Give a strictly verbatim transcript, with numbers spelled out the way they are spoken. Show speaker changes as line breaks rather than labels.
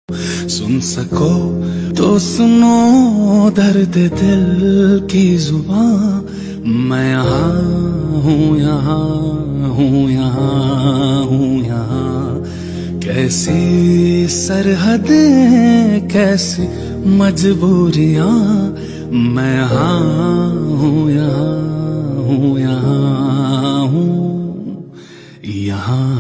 सुन सको तो सुनो दर्द दिल की जुबां। मैं यहाँ हूँ, यहाँ हूँ, यहाँ हूँ, यहाँ। कैसी सरहदें, कैसी मजबूरियां। मैं यहाँ हूँ, यहाँ हूँ, यहाँ हूँ, यहाँ।